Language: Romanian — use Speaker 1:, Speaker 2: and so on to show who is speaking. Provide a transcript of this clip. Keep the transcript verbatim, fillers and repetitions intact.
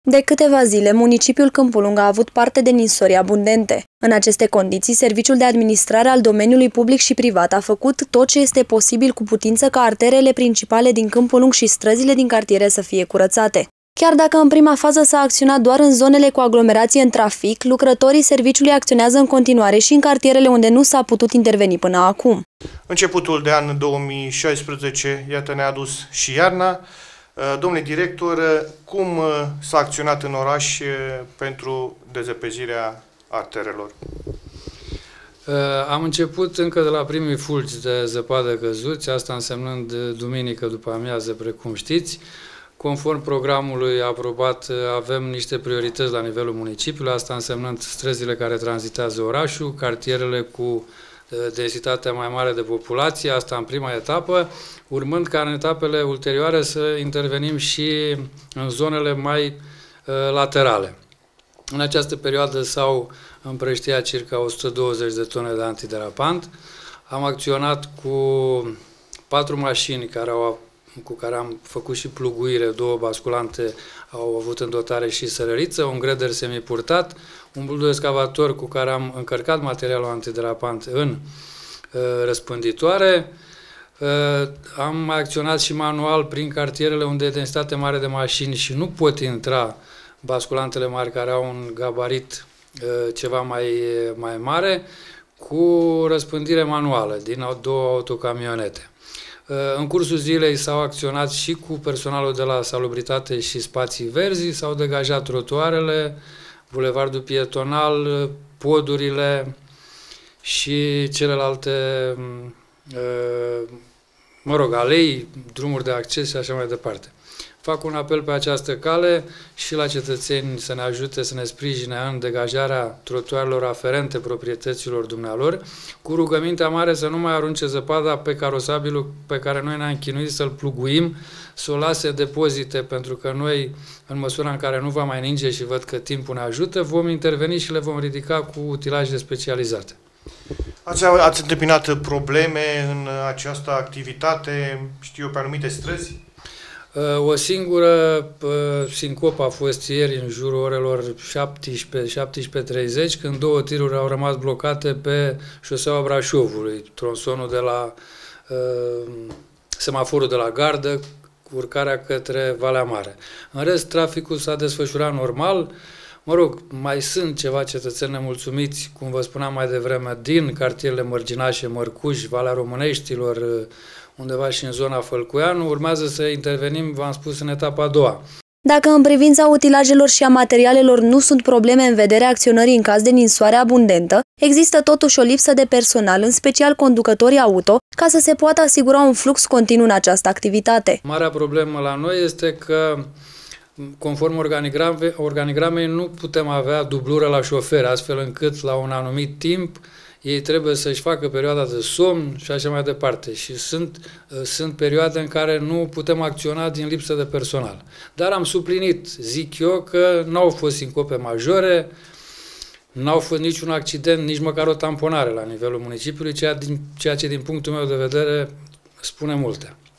Speaker 1: De câteva zile, municipiul Câmpul Lung a avut parte de ninsori abundente. În aceste condiții, Serviciul de Administrare al Domeniului Public și Privat a făcut tot ce este posibil cu putință ca arterele principale din Câmpul Lung și străzile din cartiere să fie curățate. Chiar dacă în prima fază s-a acționat doar în zonele cu aglomerație în trafic, lucrătorii serviciului acționează în continuare și în cartierele unde nu s-a putut interveni până acum.
Speaker 2: Începutul de an două mii șaisprezece, iată, ne-a adus și iarna. Domnule director, cum s-a acționat în oraș pentru dezăpezirea arterelor?
Speaker 3: Am început încă de la primii fulgi de zăpadă căzuți, asta însemnând duminică după amiază, precum știți. Conform programului aprobat, avem niște priorități la nivelul municipiului, asta însemnând străzile care tranzitează orașul, cartierele cu densitatea mai mare de populație, asta în prima etapă, urmând ca în etapele ulterioare să intervenim și în zonele mai uh, laterale. În această perioadă s-au împrăștiat circa o sută douăzeci de tone de antiderapant. Am acționat cu patru mașini care au, cu care am făcut și pluguire, două basculante au avut în dotare și sărăriță, un greder semipurtat, un buldoescavator cu care am încărcat materialul antiderapant în uh, răspânditoare. Uh, am mai acționat și manual prin cartierele unde e densitate mare de mașini și nu pot intra basculantele mari care au un gabarit uh, ceva mai, mai mare, cu răspândire manuală din două autocamionete. În cursul zilei s-au acționat și cu personalul de la Salubritate și Spații Verzi, s-au degajat trotuarele, bulevardul pietonal, podurile și celelalte, mă rog, alei, drumuri de acces și așa mai departe. Fac un apel pe această cale și la cetățeni să ne ajute, să ne sprijine în degajarea trotuarelor aferente proprietăților dumnealor, cu rugămintea mare să nu mai arunce zăpada pe carosabilul pe care noi ne-am chinuit să-l pluguim, să o lase depozite, pentru că noi, în măsura în care nu va mai ninge și văd că timpul ne ajută, vom interveni și le vom ridica cu utilaje specializate.
Speaker 2: Ați, ați întâmpinat probleme în această activitate, știu eu, pe anumite străzi?
Speaker 3: O singură sincopă a fost ieri în jurul orelor șaptesprezece, șaptesprezece treizeci, când două tiruri au rămas blocate pe șoseaua Brașovului, tronsonul de la uh, semaforul de la gardă, cu urcarea către Valea Mare. În rest, traficul s-a desfășurat normal. Mă rog, mai sunt ceva cetățeni nemulțumiți, cum vă spuneam mai devreme, din cartierele mărginașe, Mărcuș, Valea Româneștilor, undeva și în zona Fălcuianu. Urmează să intervenim, v-am spus, în etapa a doua.
Speaker 1: Dacă în privința utilajelor și a materialelor nu sunt probleme în vederea acționării în caz de ninsoare abundentă, există totuși o lipsă de personal, în special conducătorii auto, ca să se poată asigura un flux continuu în această activitate.
Speaker 3: Marea problemă la noi este că, conform organigrame, organigramei, nu putem avea dublură la șoferi, astfel încât la un anumit timp ei trebuie să-și facă perioada de somn și așa mai departe. Și sunt, sunt perioade în care nu putem acționa din lipsă de personal. Dar am suplinit, zic eu, că n-au fost sincope majore, n-au fost niciun accident, nici măcar o tamponare la nivelul municipiului, ceea, din, ceea ce din punctul meu de vedere spune multe.